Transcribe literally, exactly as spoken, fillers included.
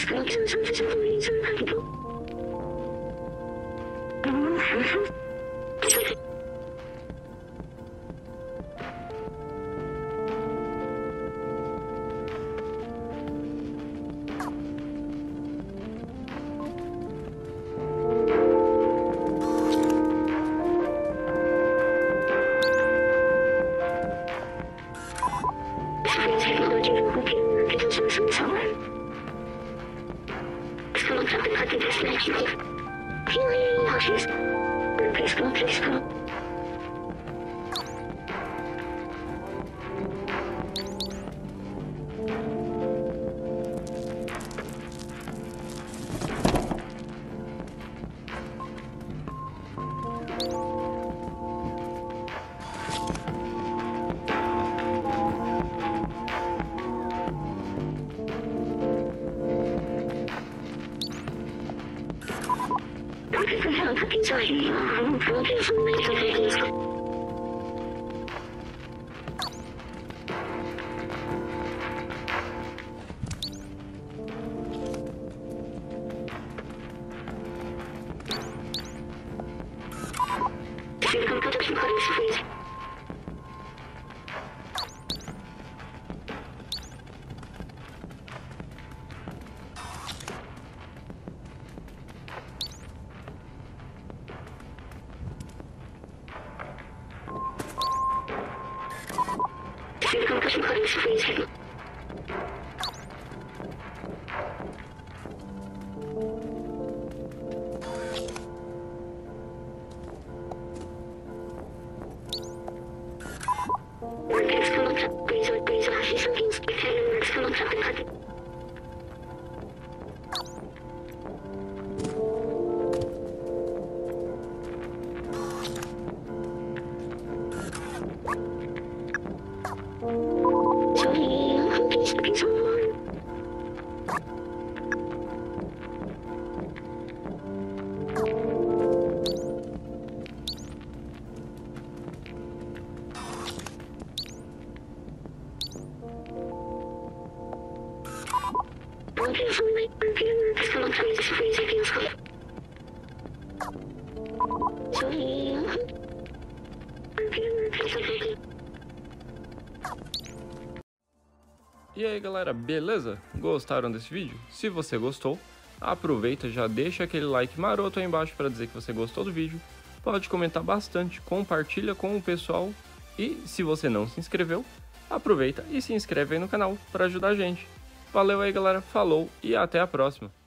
E aí galera, beleza? Gostaram desse vídeo? Se você gostou, aproveita, já deixa aquele like maroto aí embaixo para dizer que você gostou do vídeo. Pode comentar bastante, compartilha com o pessoal e se você não se inscreveu, aproveita e se inscreve aí no canal para ajudar a gente. Valeu aí galera, falou e até a próxima!